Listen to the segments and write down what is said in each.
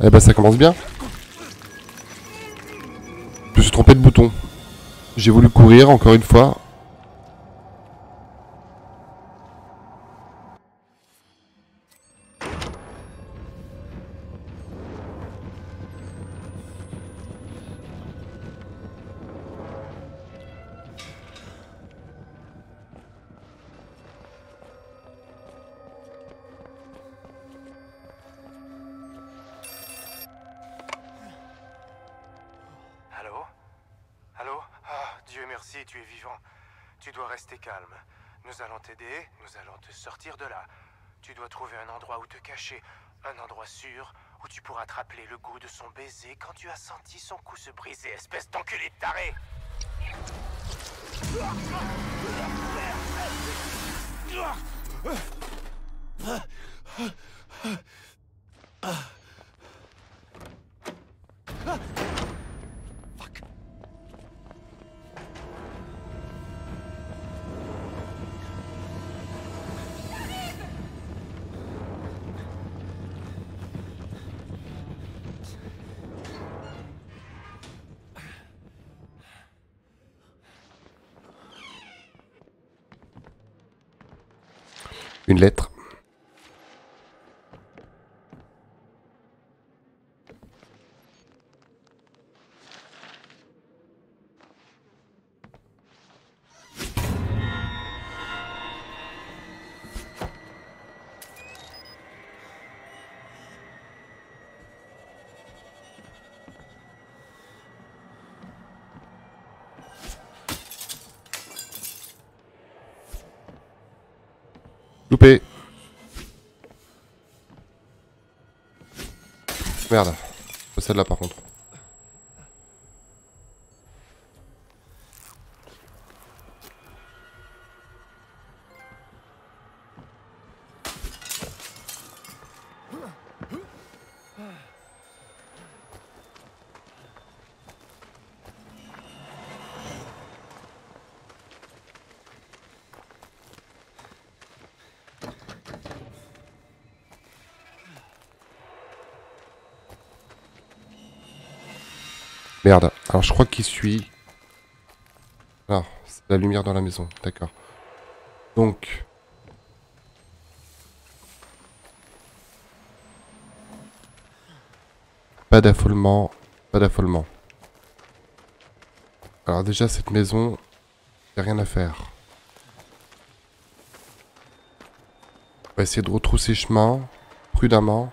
Eh ben ça commence bien. Je me suis trompé de bouton. J'ai voulu courir encore une fois. Allô? Allô? Ah, Dieu merci, tu es vivant. Tu dois rester calme. Nous allons t'aider, nous allons te sortir de là. Tu dois trouver un endroit où te cacher, un endroit sûr où tu pourras te rappeler le goût de son baiser quand tu as senti son cou se briser, espèce d'enculé de taré! Une lettre. Loupé. Merde. Pas celle-là par contre. Merde. Alors je crois qu'il suit. Ah, c'est la lumière dans la maison. D'accord. Donc. Pas d'affolement. Pas d'affolement. Alors déjà cette maison, y a rien à faire. On va essayer de retrousser chemin, prudemment.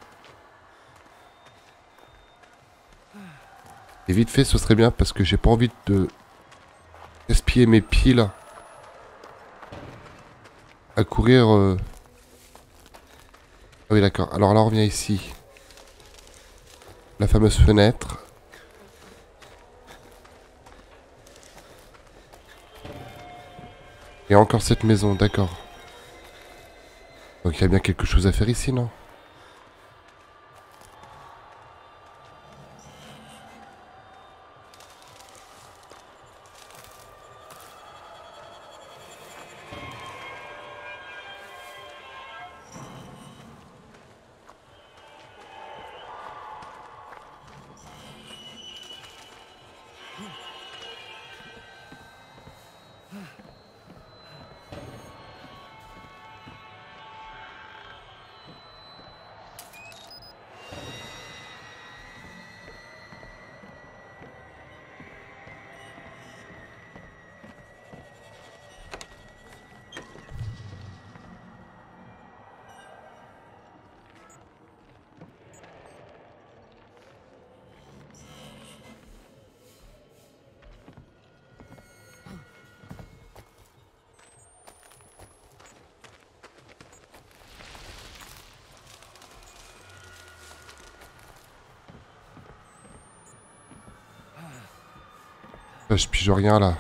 Et vite fait, ce serait bien parce que j'ai pas envie de gaspiller mes piles à courir. Ah oui, d'accord. Alors là, on revient ici. La fameuse fenêtre. Et encore cette maison, d'accord. Donc il y a bien quelque chose à faire ici, non? Je pige rien là.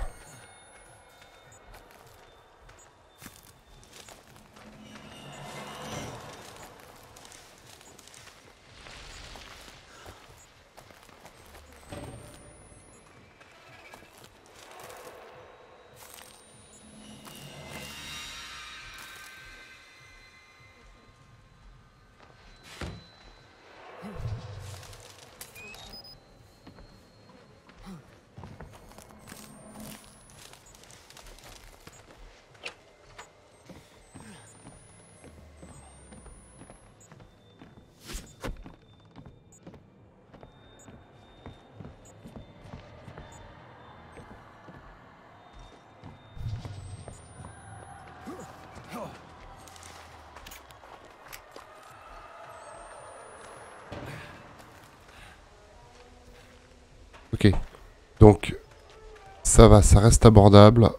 Donc, ça va, ça reste abordable.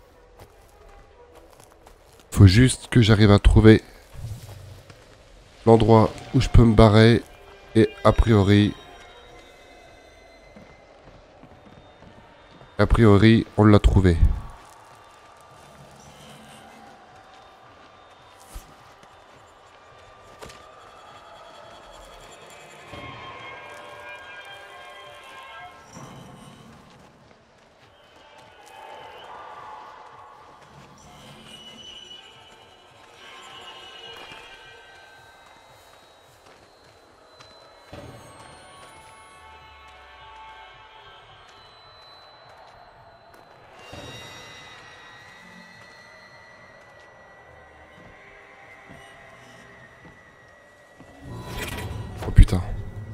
Faut juste que j'arrive à trouver l'endroit où je peux me barrer. Et a priori, on l'a trouvé. Oh putain.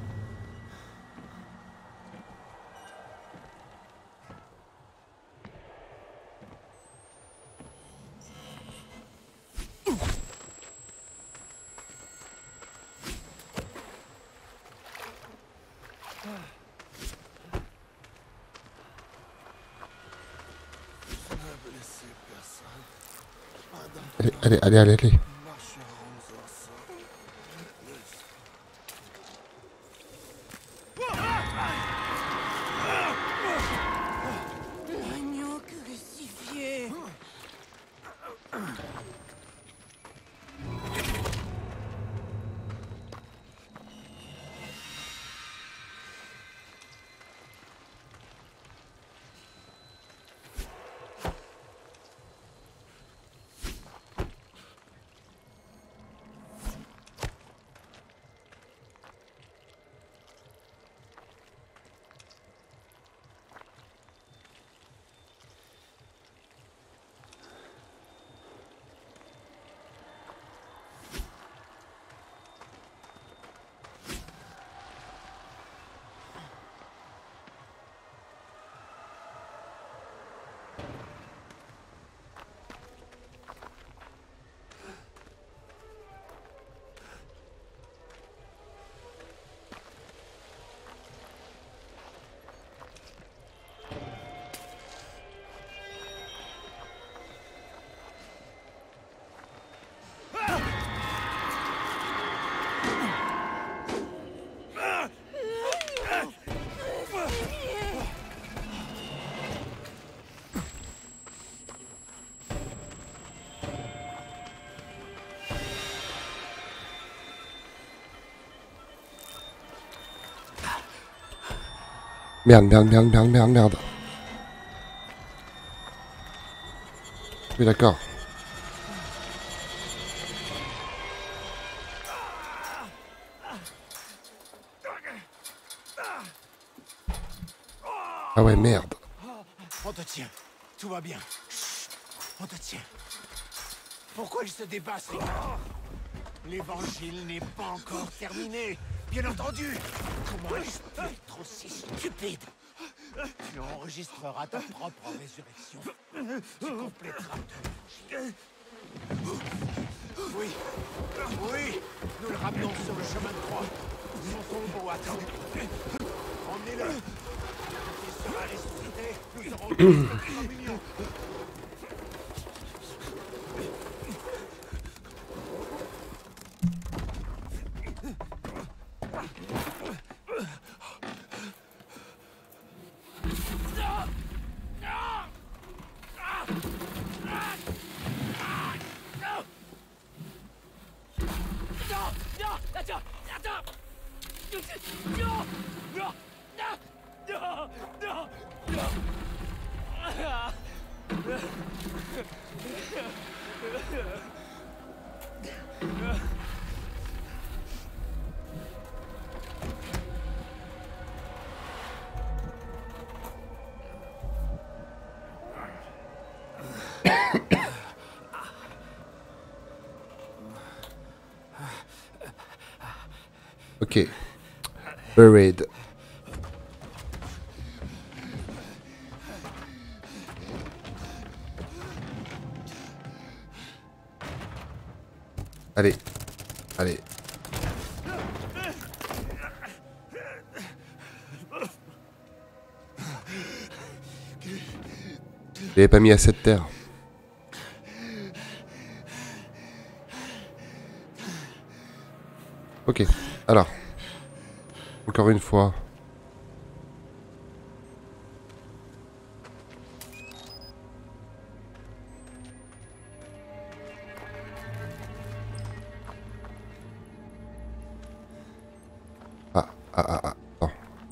Allez. L'agneau crucifié. Merde. Oui, d'accord. Ah ouais, merde. On te tient. Tout va bien. Chut. On te tient. Pourquoi il se débat, ces gars? L'évangile n'est pas encore terminé. Bien entendu. Comment ai-je pu être aussi stupide? Tu enregistreras ta propre résurrection. Tu compléteras ton évangile. Oui, nous le ramenons sur le chemin de croix. Son tombeau attend. Emmenez-le. Il sera ressuscité. Nous aurons tous la communion. Ok. Buried. Allez. Je l'avais pas mis à cette terre. Ok, alors. Encore une fois. Attends.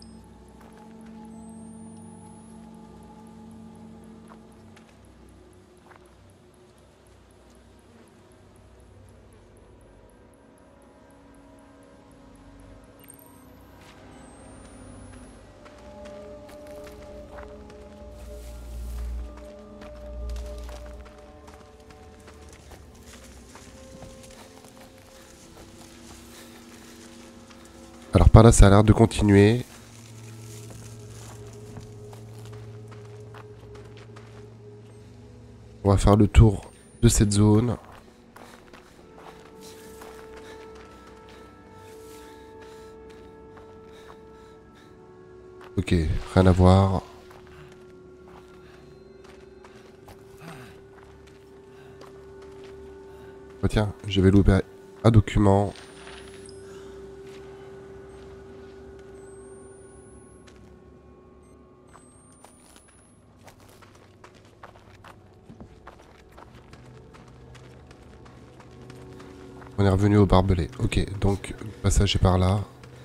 Alors par là, ça a l'air de continuer. On va faire le tour de cette zone. Ok, rien à voir. Oh tiens, je vais louper un document. On est revenu au barbelé. Ok, donc le passage est par là.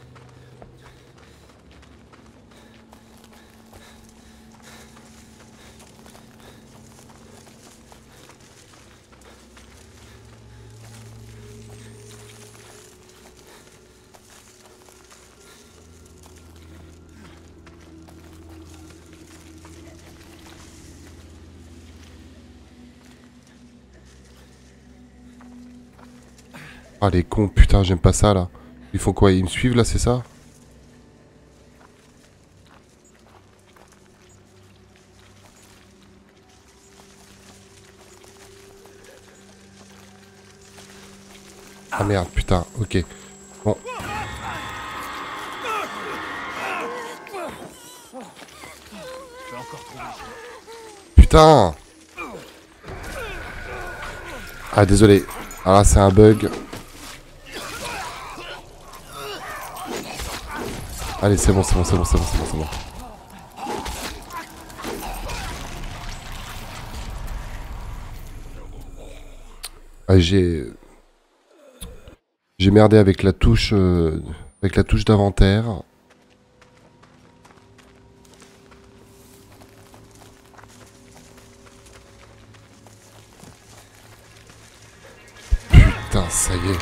Ah les cons, putain, j'aime pas ça là. Ils font quoi? Ils me suivent là, c'est ça? Ah merde, putain, ok. Bon. Putain! Ah désolé. Ah là, c'est un bug. Allez, c'est bon, c'est bon, c'est bon, c'est bon, c'est bon, c'est bon. Ah, j'ai merdé avec la touche d'inventaire. Putain, ça y est.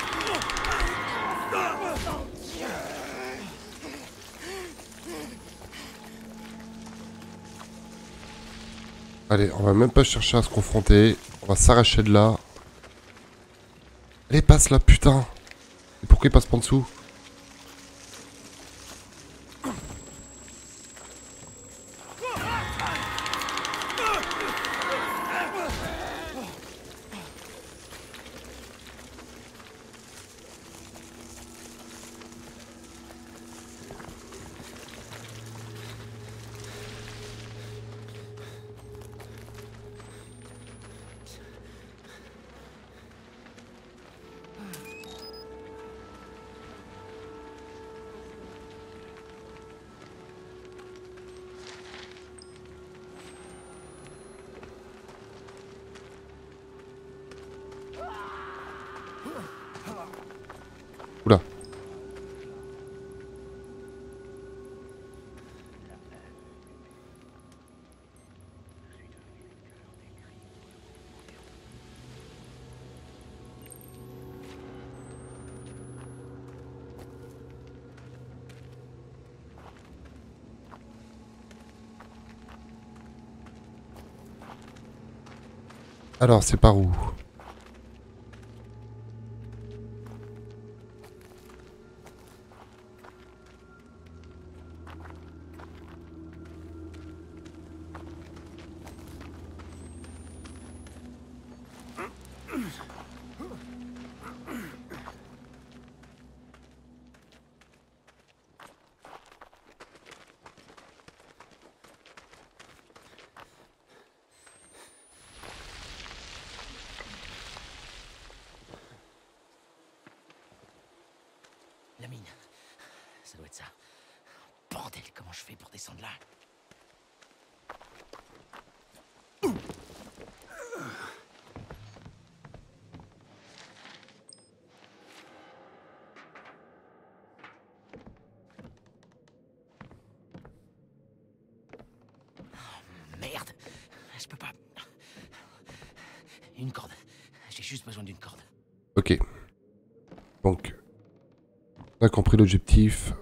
Allez, on va même pas chercher à se confronter. On va s'arracher de là. Allez, passe là, putain. Et pourquoi il passe pas en dessous? Oula. Alors, c'est par où? La mine. Ça doit être ça. Bordel, comment je fais pour descendre là? Merde, je peux pas. Une corde. J'ai juste besoin d'une corde. Ok. Donc, on a compris l'objectif.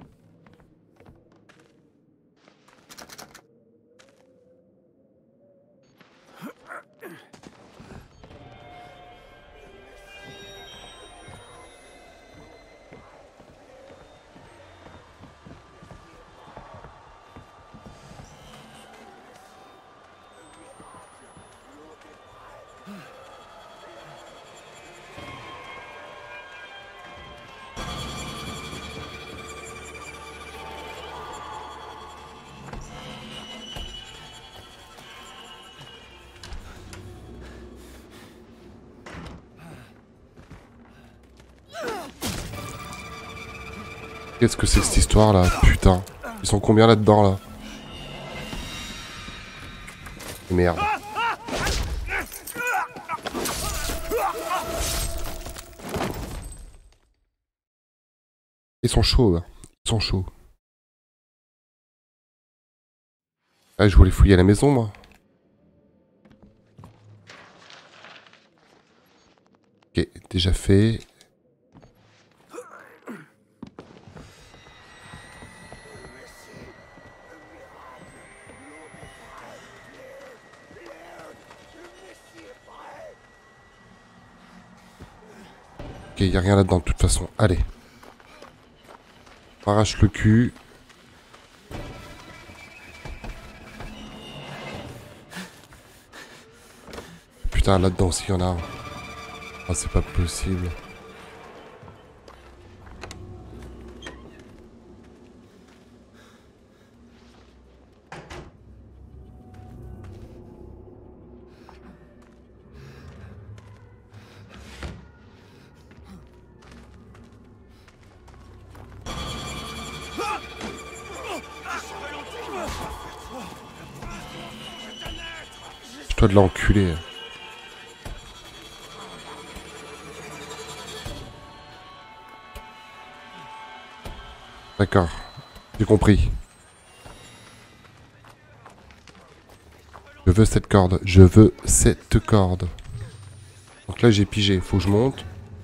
Qu'est-ce que c'est que cette histoire là? Putain. Ils sont combien là-dedans là? Merde. Ils sont chauds, là. Ils sont chauds. Ah, je voulais fouiller à la maison, moi. Ok, déjà fait. Ok, y a rien là-dedans de toute façon. Allez. On arrache le cul. Putain, là-dedans aussi, y en a un. Ah, c'est pas possible. Toi de l'enculé. D'accord. J'ai compris. Je veux cette corde. Je veux cette corde. Donc là, j'ai pigé. Faut que je monte.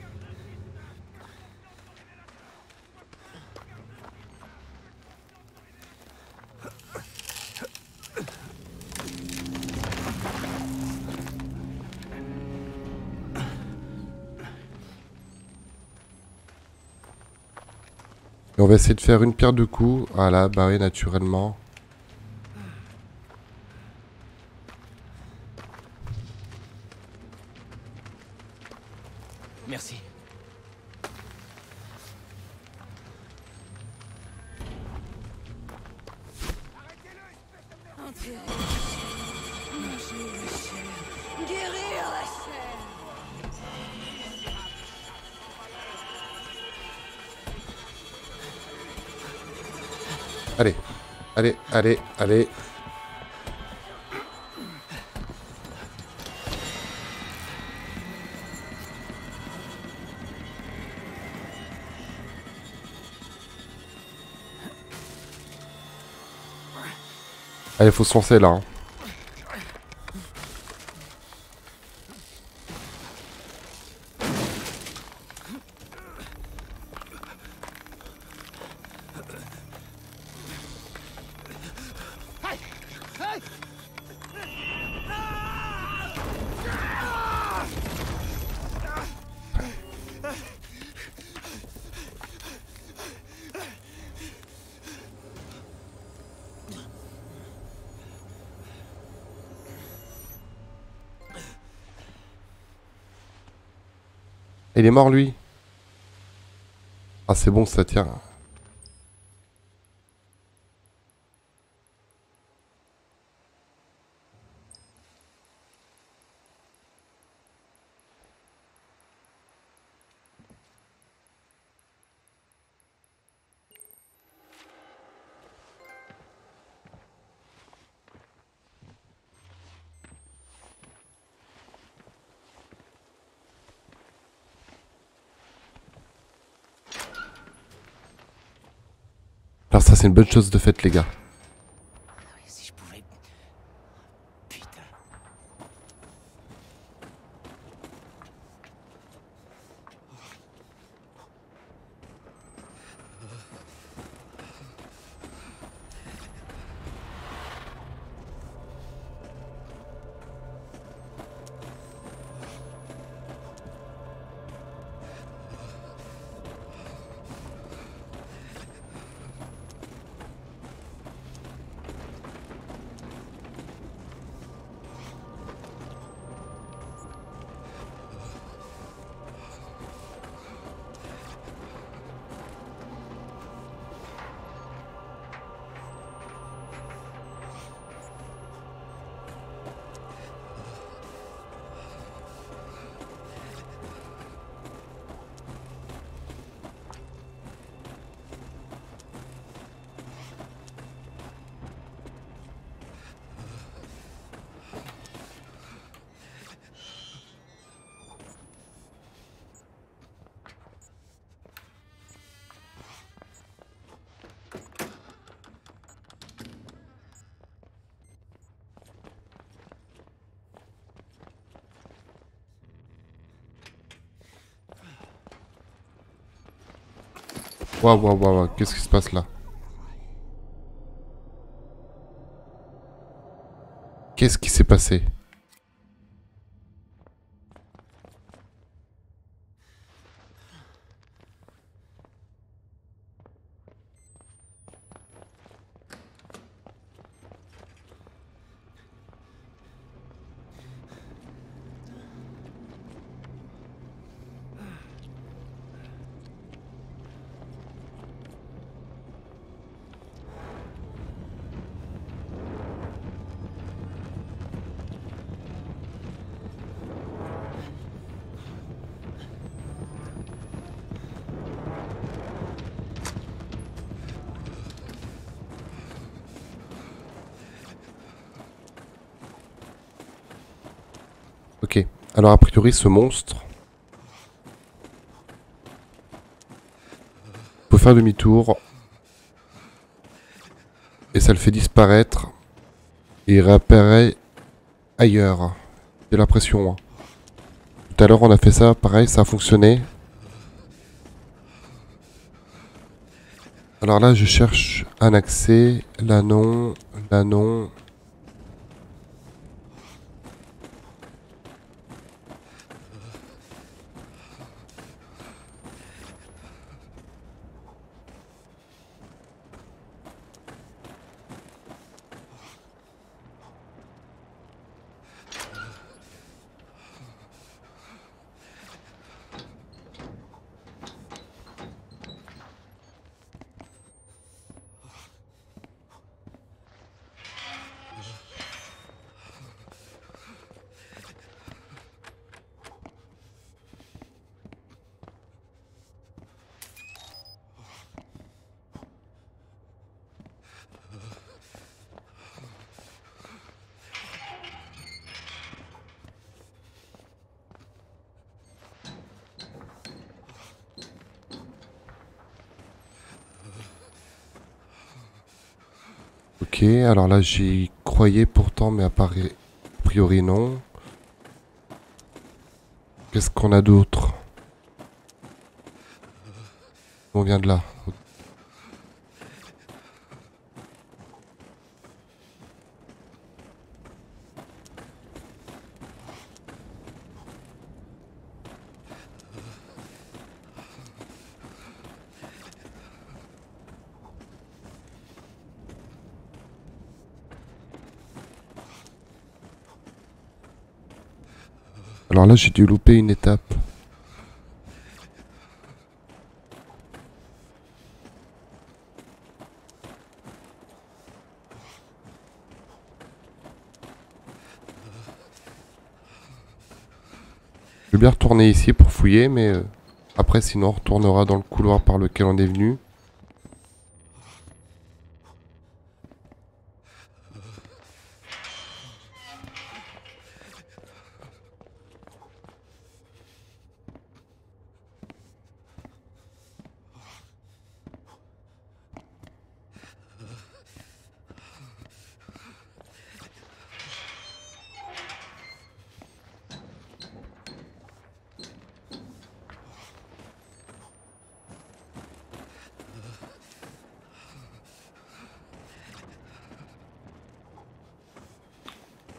Et on va essayer de faire une pierre deux coups. Voilà, barré naturellement. Merci. Enterrer la chair. Manger la chair. Guérir la chair. Allez. Allez, allez, allez. Allez, faut se lancer là. Hein. Il est mort lui. Ah c'est bon ça tient. Alors ça c'est une bonne chose de fait les gars. Si je pouvais... Putain. Waouh, waouh, waouh, waouh, qu'est-ce qui se passe là? Qu'est-ce qui s'est passé? Ok, alors a priori ce monstre... Faut faire demi-tour. Et ça le fait disparaître. Et il réapparaît ailleurs. J'ai l'impression. Hein. Tout à l'heure on a fait ça, pareil, ça a fonctionné. Alors là je cherche un accès. Là non, là non. Ok, alors là j'y croyais pourtant, mais a priori non. Qu'est-ce qu'on a d'autre? On vient de là. Alors là j'ai dû louper une étape. Je vais bien retourner ici pour fouiller, mais après sinon on retournera dans le couloir par lequel on est venu.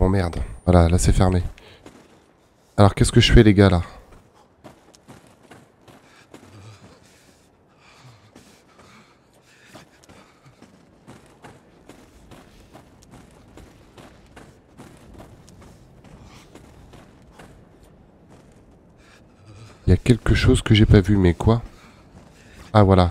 Bon merde. Voilà, là c'est fermé. Alors qu'est-ce que je fais les gars là? Il y a quelque chose que j'ai pas vu, mais quoi? Ah voilà.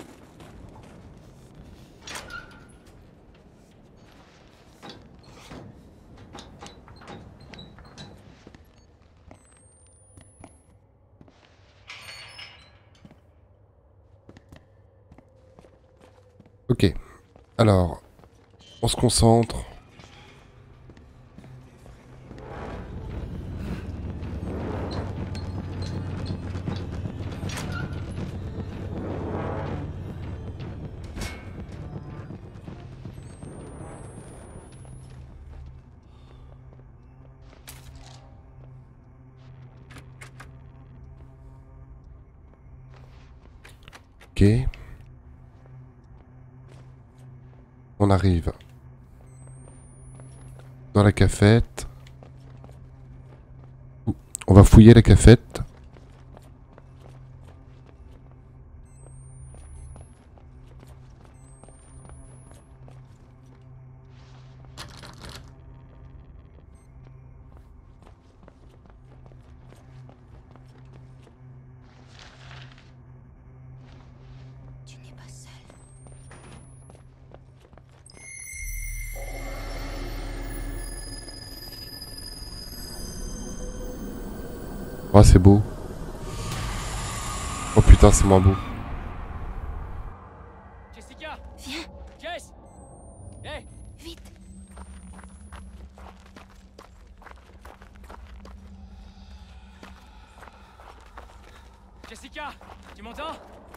Ok. Alors, on se concentre. Ok. On arrive dans la cafette. On va fouiller la cafette. Tu n'es pas seul. Oh, c'est beau. Oh putain, c'est moins beau. Jessica! Viens, Jess! Hé! vite. Jessica! Tu m'entends?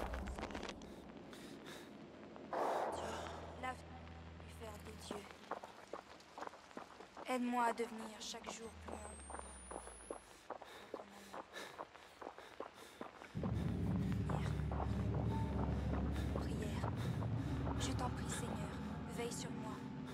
Lave, faire des dieux. Aide-moi à devenir chaque jour plus humble. Prière. Je t'en prie, Seigneur, veille sur moi.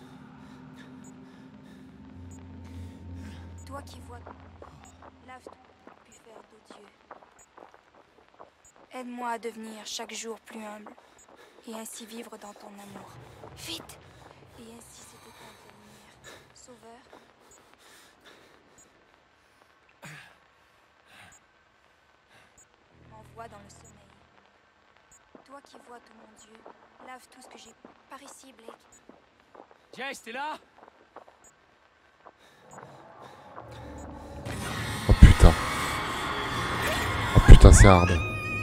Toi qui vois, lave-toi, puis faire de Dieu. Aide-moi à devenir chaque jour plus humble, et ainsi vivre dans ton amour. Vite! Et ainsi s'éteindre ta lumière. Sauveur, m'envoie dans le sommeil. Toi qui vois tout mon Dieu, lave tout ce que j'ai par ici, Blake. Jess, t'es là? Oh putain. Oh putain, c'est hard.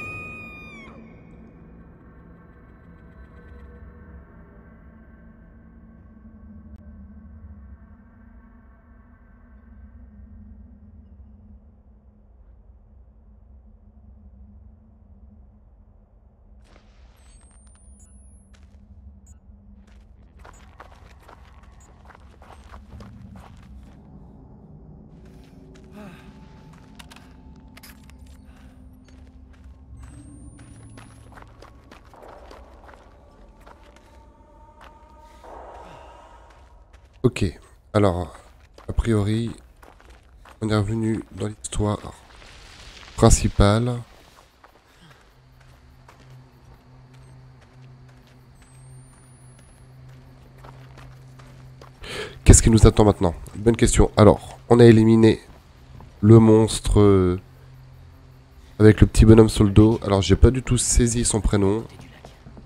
Ok, alors, a priori, on est revenu dans l'histoire principale. Qu'est-ce qui nous attend maintenant? Bonne question. Alors, on a éliminé le monstre avec le petit bonhomme sur le dos. Alors, j'ai pas du tout saisi son prénom. Côté du lac.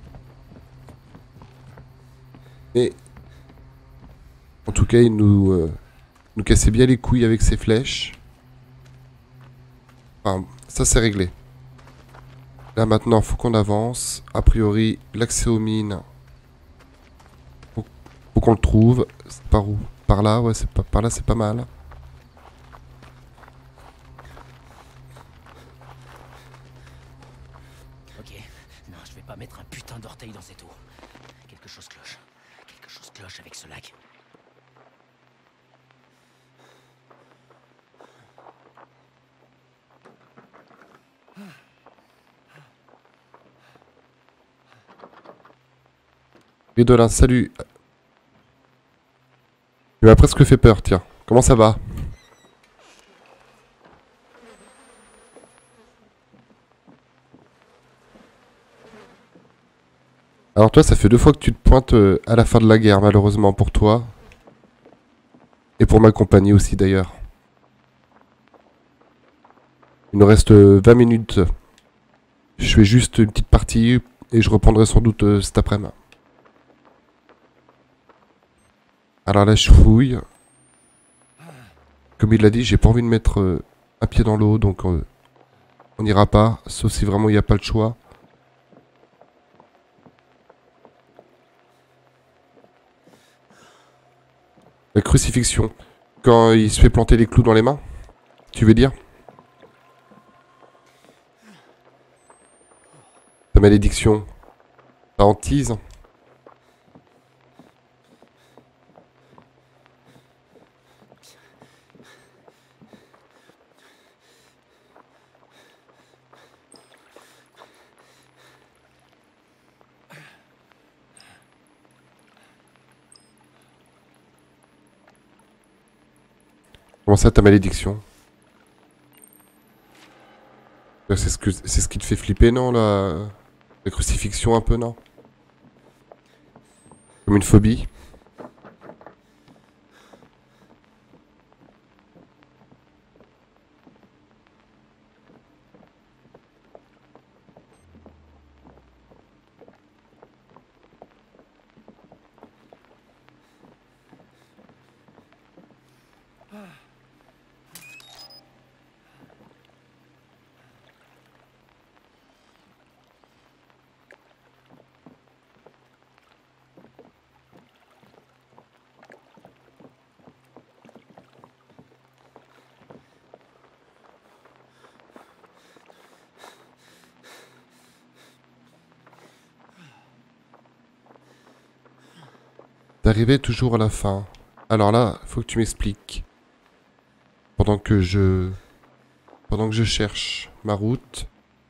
Mais en tout cas, il nous cassait bien les couilles avec ses flèches. Enfin, ça c'est réglé. Là maintenant, faut qu'on avance. A priori, l'accès aux mines, faut qu'on le trouve. C'est par où? Par là, ouais, c'est pas par là, c'est pas mal. Ok. Non, je vais pas mettre un putain d'orteil dans cette eau. Quelque chose cloche. Quelque chose cloche avec ce lac. Guédolin, salut. Il m'a presque fait peur, tiens. Comment ça va? Alors toi, ça fait 2 fois que tu te pointes à la fin de la guerre, malheureusement pour toi. Et pour ma compagnie aussi, d'ailleurs. Il nous reste 20 minutes. Je fais juste une petite partie et je reprendrai sans doute cet après-midi. Alors là, je fouille. Comme il l'a dit, j'ai pas envie de mettre un pied dans l'eau, donc on n'ira pas, sauf si vraiment il n'y a pas le choix. La crucifixion. Quand il se fait planter les clous dans les mains, tu veux dire? Ta malédiction. Ta hantise. Comment ça, ta malédiction? C'est ce qui te fait flipper, non, la crucifixion un peu, non? Comme une phobie? D'arriver toujours à la fin. Alors là, faut que tu m'expliques. Pendant que je cherche ma route.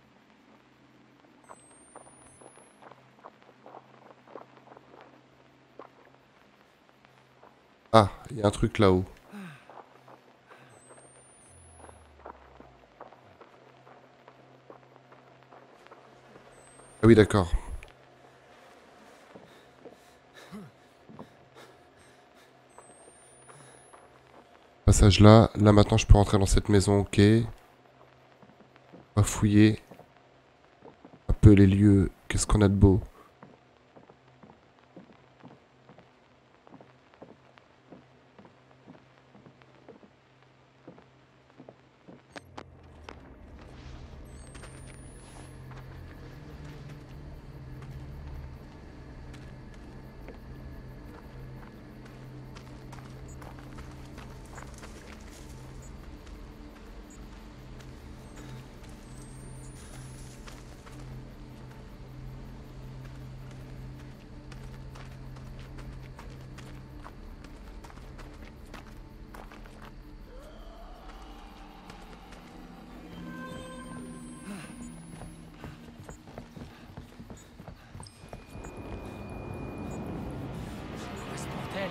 Ah, il y a un truc là-haut. Ah oui, d'accord. Passage là. Là maintenant je peux rentrer dans cette maison, ok. On va fouiller un peu les lieux. Qu'est-ce qu'on a de beau? Quoi ce bordel?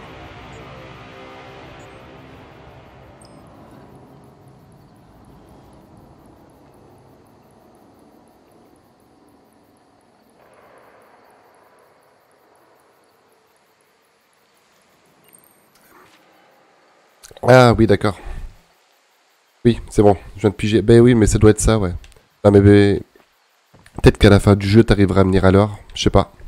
Ah oui, d'accord. Oui, c'est bon, je viens de piger. Ben oui, mais ça doit être ça, ouais. Ah mais peut-être qu'à la fin du jeu, t'arriveras à venir à l'heure. Je sais pas.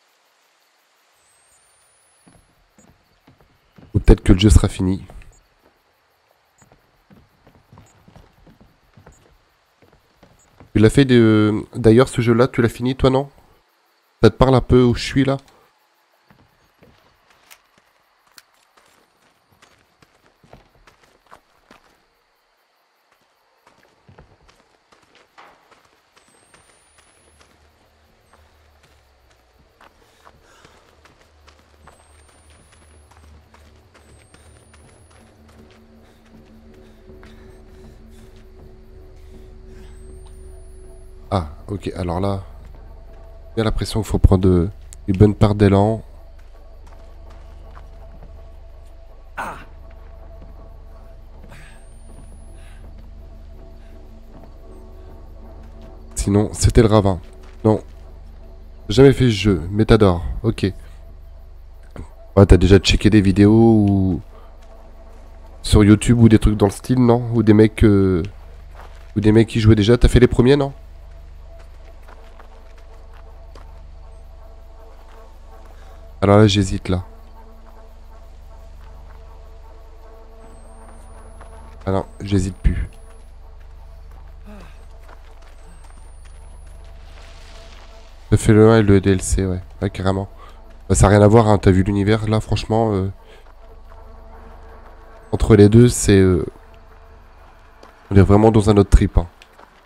Ou peut-être que le jeu sera fini. Tu l'as fait d'ailleurs ce jeu-là, tu l'as fini toi, non? Ça te parle un peu où je suis là? Ah, ok, alors là, j'ai l'impression qu'il faut prendre une bonne part d'élan. Sinon, c'était le ravin. Non. J'ai jamais fait ce jeu, mais t'adores. Ok. Ouais, t'as déjà checké des vidéos ou... sur YouTube ou des trucs dans le style, non? Ou des mecs... Ou des mecs qui jouaient déjà. T'as fait les premiers, non? Alors là, j'hésite, là. Ah non, j'hésite plus. J'ai fait le 1 et le DLC, ouais. Ouais, carrément. Bah, ça n'a rien à voir, hein. T'as vu l'univers, là, franchement... Entre les deux, c'est... On est vraiment dans un autre trip, hein.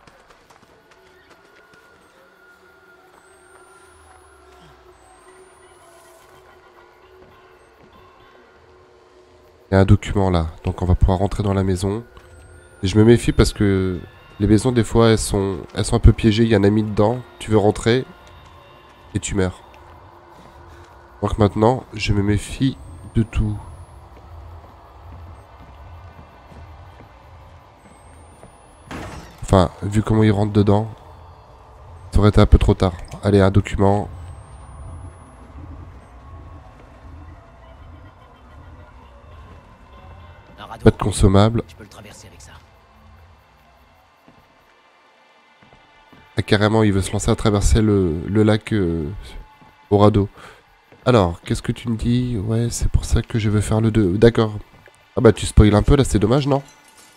Il y a un document là, donc on va pouvoir rentrer dans la maison. Et je me méfie parce que les maisons des fois elles sont un peu piégées, il y a un ami dedans, tu veux rentrer et tu meurs. Donc maintenant, je me méfie de tout. Enfin, vu comment il rentre dedans, ça aurait été un peu trop tard. Allez, un document. Un radeau. Pas de consommable. Je peux le traverser avec ça. Ah, carrément, il veut se lancer à traverser le lac au radeau. Alors, qu'est-ce que tu me dis? Ouais, c'est pour ça que je veux faire le 2. D'accord. Ah bah tu spoil un peu là, c'est dommage, non?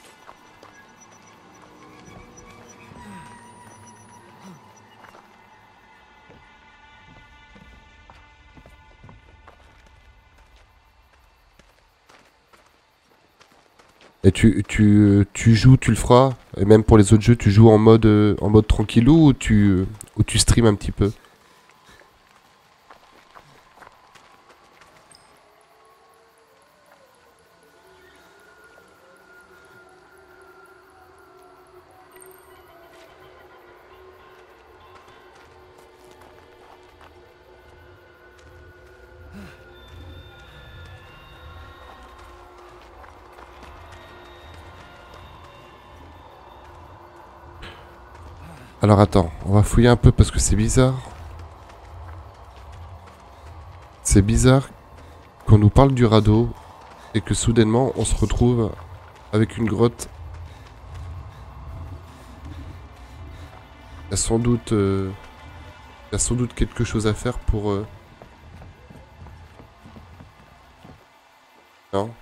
Et tu joues, tu le feras, et même pour les autres jeux, tu joues en mode tranquillou ou tu stream un petit peu? Alors attends, on va fouiller un peu parce que c'est bizarre. C'est bizarre qu'on nous parle du radeau et que soudainement on se retrouve avec une grotte. Il y a sans doute, quelque chose à faire pour... Non?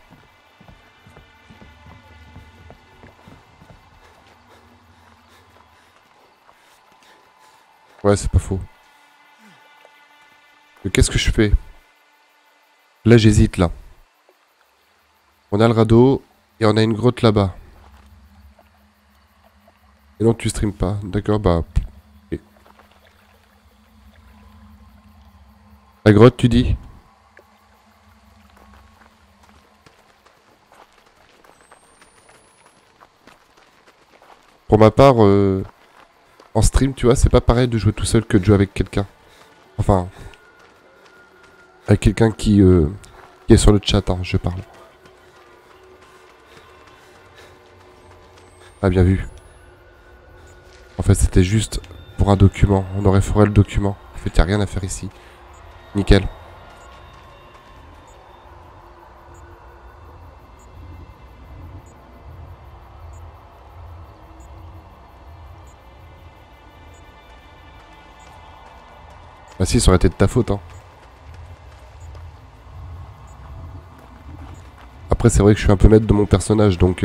Ouais, c'est pas faux. Mais qu'est-ce que je fais? Là, j'hésite, là. On a le radeau et on a une grotte là-bas. Et non, tu streames pas. D'accord, bah... ok. La grotte, tu dis? Pour ma part, en stream, tu vois, c'est pas pareil de jouer tout seul que de jouer avec quelqu'un. Enfin... Avec quelqu'un qui est sur le chat, hein, je parle. Ah, bien vu. En fait, c'était juste pour un document. On aurait foré le document. En fait, y a rien à faire ici. Nickel. Ah si, ça aurait été de ta faute, hein. Après, c'est vrai que je suis un peu maître de mon personnage, donc...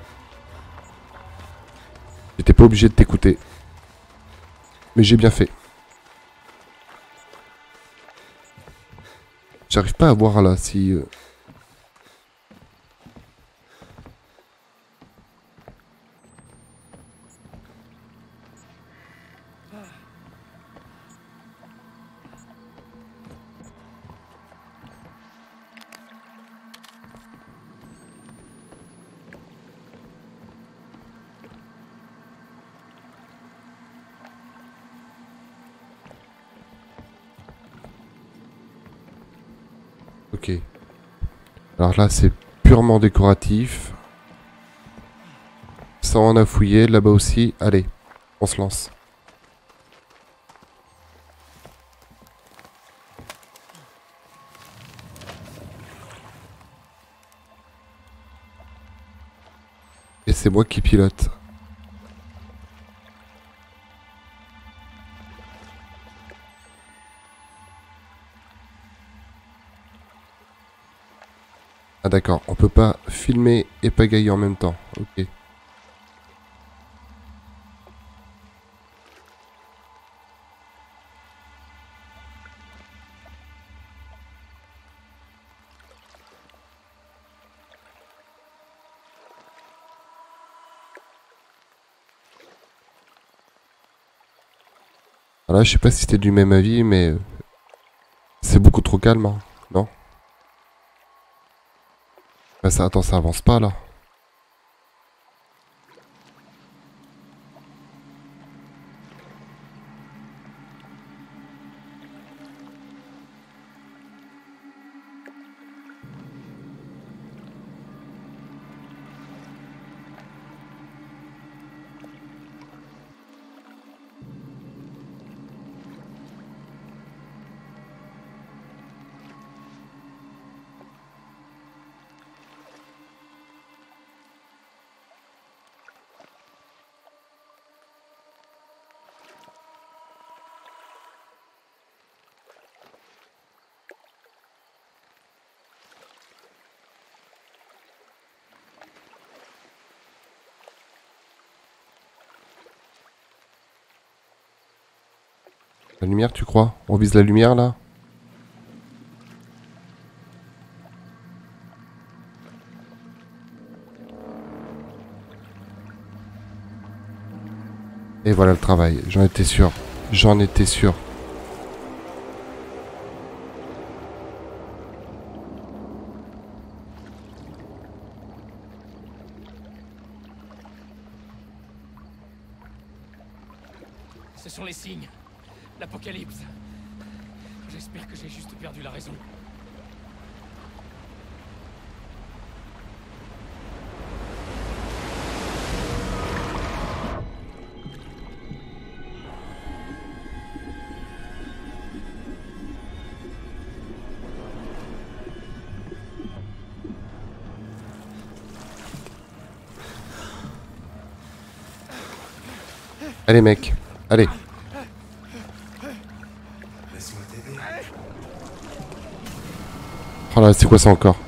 J'étais pas obligé de t'écouter. Mais j'ai bien fait. J'arrive pas à voir là si... Ok. Alors là, c'est purement décoratif. Ça, on a fouillé. Là-bas aussi. Allez, on se lance. c'est moi qui pilote. Ah d'accord, on peut pas filmer et pagailler en même temps. Ok. Voilà, je sais pas si c'était du même avis, mais c'est beaucoup trop calme, hein, non? Bah ça, attends, ça avance pas là. La lumière, tu crois? On vise la lumière là? Et voilà le travail, j'en étais sûr. J'en étais sûr. Ce sont les signes. L'apocalypse. J'espère que j'ai juste perdu la raison. Allez mec, allez. Laisse-moi t'aider. Oh là, c'est quoi ça encore?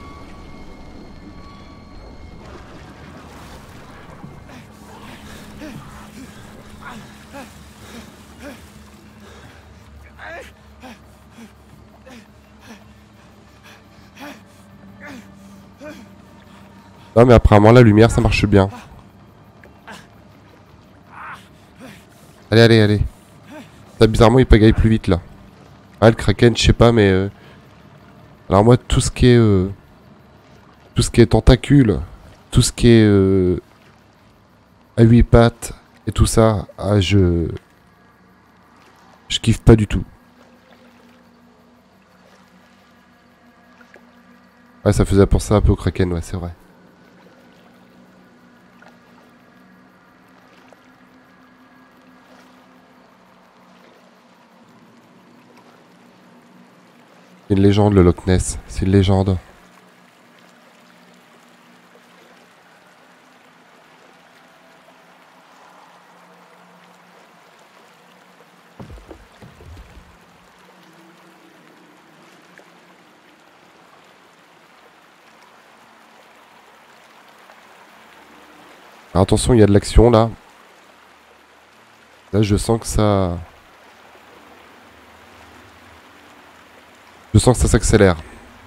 Non mais apparemment la lumière ça marche bien. Allez, allez, allez. Ça, bizarrement il pagaille plus vite là. Ah le kraken je sais pas mais... Alors moi tout ce qui est... Tout ce qui est tentacule, tout ce qui est... à 8 pattes et tout ça, ah, je kiffe pas du tout. Ouais ça faisait penser un peu au kraken, ouais c'est vrai. C'est une légende le Loch Ness, c'est une légende. Alors, attention, il y a de l'action là. Là je sens que ça... Je sens que ça s'accélère.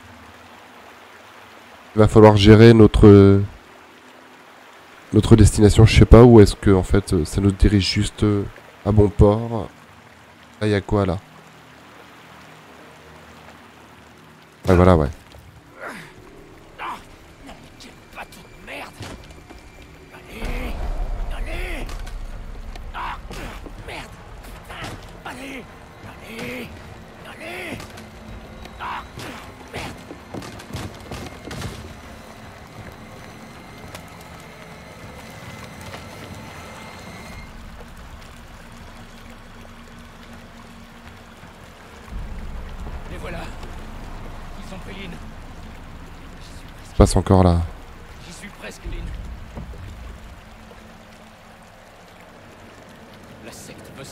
Il va falloir gérer notre destination, je sais pas, ou est-ce que en fait ça nous dirige juste à bon port. Là il y a quoi là? Ouais voilà ouais. Quel bateau de merde. Allez. Allez. Ah, merde. Putain. Allez. Allez. Allez. Ah, merde. Les voilà. Ils ont pris Lynn. Ça se passe encore là. J'y suis presque, Lynn.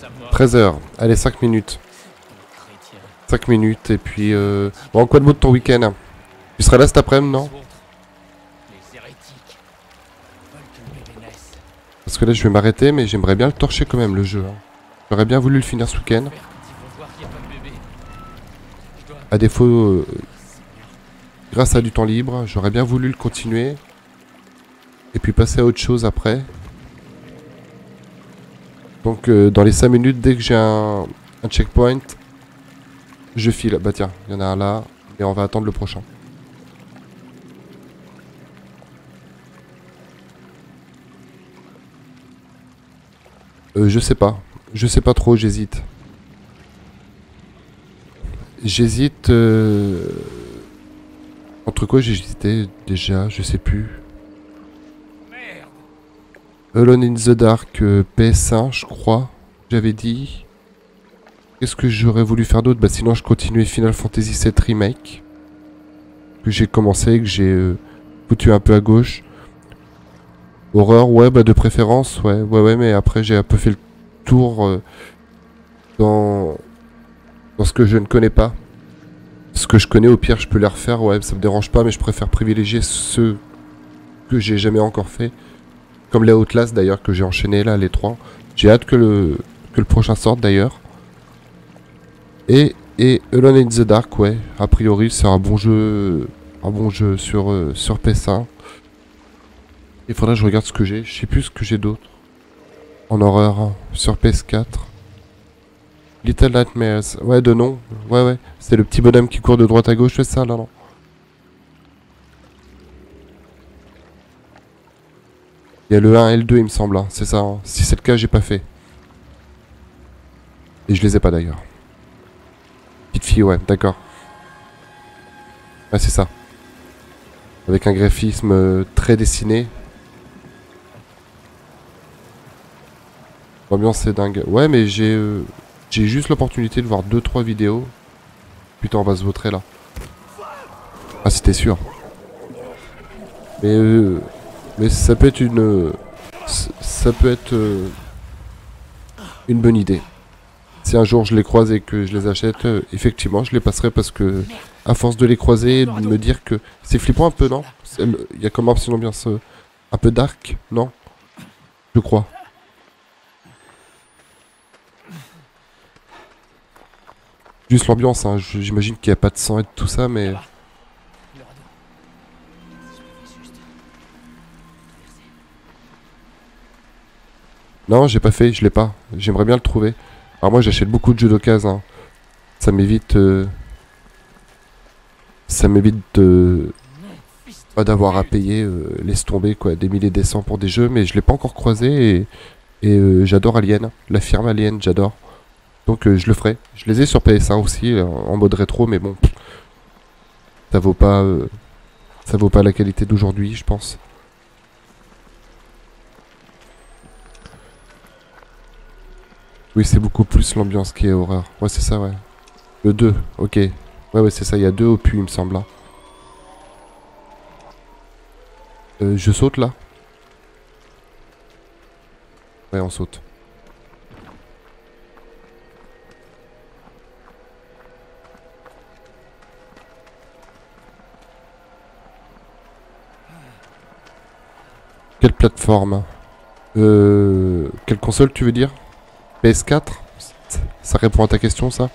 sa mort. 13h. Allez, 5 minutes. Chrétien. 5 minutes et puis... Bon, quoi de beau de ton week-end? Tu seras là cet après-midi, non? Les hérétiques veulent que le bébé naisse. Parce que là, je vais m'arrêter, mais j'aimerais bien le torcher quand même, le jeu. Hein. J'aurais bien voulu le finir ce week-end. Père, quand ils vont voir qu'il n'y a pas de bébé. Je dois... À défaut, grâce à du temps libre, j'aurais bien voulu le continuer. Et puis passer à autre chose après. Donc dans les 5 minutes, dès que j'ai un checkpoint, je file. Bah tiens, il y en a un là. Et on va attendre le prochain. Je sais pas. Je sais pas trop, j'hésite. J'hésite... Entre quoi j'ai hésité déjà, je sais plus. Merde. Alone in the Dark PS1, je crois. J'avais dit. Qu'est-ce que j'aurais voulu faire d'autre? Bah sinon je continuais Final Fantasy VII Remake. Que j'ai commencé, que j'ai foutu un peu à gauche. Horreur, ouais, bah de préférence, ouais, mais après j'ai un peu fait le tour dans ce que je ne connais pas. Ce que je connais, au pire, je peux les refaire, ouais, ça me dérange pas, mais je préfère privilégier ceux que j'ai jamais encore fait. Comme les Outlast d'ailleurs, que j'ai enchaîné là, les 3. J'ai hâte que le prochain sorte d'ailleurs. Et Alone in the Dark, ouais, a priori, c'est un bon jeu sur PS1. Il faudra que je regarde ce que j'ai. Je sais plus ce que j'ai d'autre. En horreur, hein, sur PS4. Little Nightmares. Ouais, de nom. Ouais. C'est le petit bonhomme qui court de droite à gauche, c'est ça, là, non? Il y a le 1 et le 2, il me semble. Hein. C'est ça. Hein. Si c'est le cas, j'ai pas fait. Et je les ai pas, d'ailleurs. Petite fille, ouais, d'accord. Ouais, c'est ça. Avec un graphisme très dessiné. L'ambiance est dingue. Ouais, mais j'ai juste l'opportunité de voir 2-3 vidéos. Putain, on va se vautrer là. Ah, c'était sûr. Mais ça peut être une bonne idée. Si un jour je les croise et que je les achète, effectivement, je les passerai parce que à force de les croiser et de me dire que c'est flippant un peu, non? Il y a comme une ambiance un peu dark, non? Je crois. Juste l'ambiance, hein. J'imagine qu'il n'y a pas de sang et de tout ça, mais... Le radeau. Si je le fais juste. Non, j'ai pas fait, je l'ai pas. J'aimerais bien le trouver. Alors moi, j'achète beaucoup de jeux d'occasion. Hein. Ça m'évite... Ça m'évite de... Pas d'avoir à payer, laisse tomber, quoi, des milliers et des cents pour des jeux, mais je l'ai pas encore croisé et j'adore Alien. La firme Alien, j'adore. Donc je le ferai. Je les ai sur PS1 aussi, en mode rétro, mais bon... Ça vaut pas la qualité d'aujourd'hui, je pense. Oui, c'est beaucoup plus l'ambiance qui est horreur. Ouais, c'est ça, ouais. Le 2, ok. Ouais, c'est ça, il y a 2 opus, il me semble. Là. Je saute, là? Ouais, on saute. Quelle plateforme? Quelle console, tu veux dire? PS4? Ça répond à ta question, ça?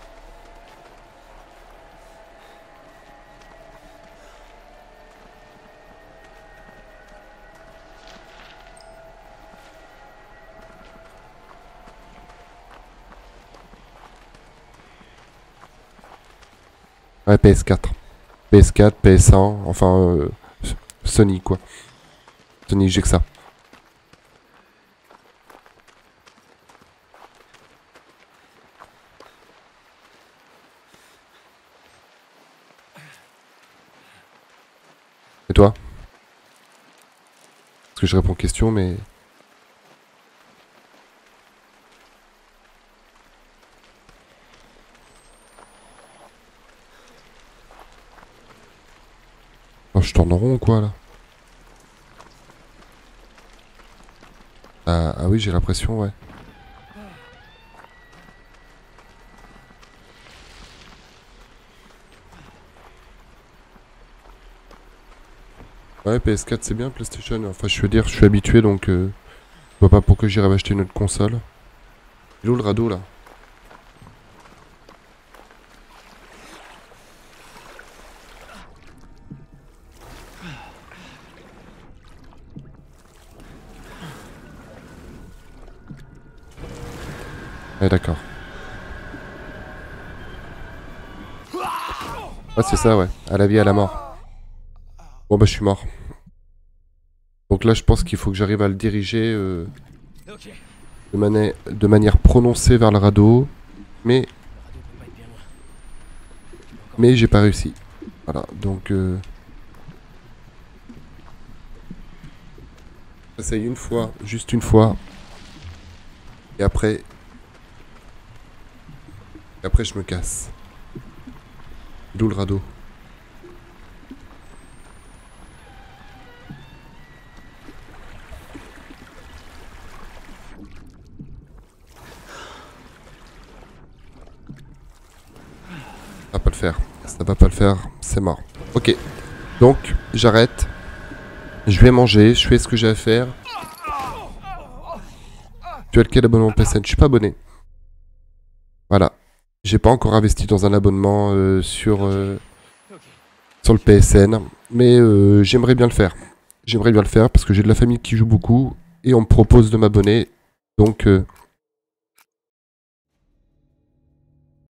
Ouais, PS4. PS4, PS1, enfin... Sony, quoi. Sony, j'ai que ça. Et toi? Parce que je réponds aux questions, mais... Oh, je tourne en rond ou quoi, là? Ah oui, j'ai l'impression, ouais. Ouais, PS4 c'est bien, PlayStation. Enfin, je veux dire, je suis habitué donc je vois pas pourquoi j'irais acheter une autre console. Il est où le radeau là? Ouais, d'accord. Ouais, c'est ça, ouais. À la vie, à la mort. Bon, bah, je suis mort. Donc là, je pense qu'il faut que j'arrive à le diriger Ok. de manière prononcée vers le radeau. Mais, Le radeau peut pas être bien loin. Encore mais j'ai pas réussi. Voilà, donc... J'essaye une fois, juste une fois. Et après... Et après, je me casse. D'où le radeau? Ça va pas le faire. Ça va pas le faire. C'est mort. Ok. Donc, j'arrête. Je vais manger. Je fais ce que j'ai à faire. Tu as lequel abonnement PSN? Je suis pas abonné. Voilà. J'ai pas encore investi dans un abonnement sur le PSN. Mais j'aimerais bien le faire. J'aimerais bien le faire parce que j'ai de la famille qui joue beaucoup. Et on me propose de m'abonner. Donc...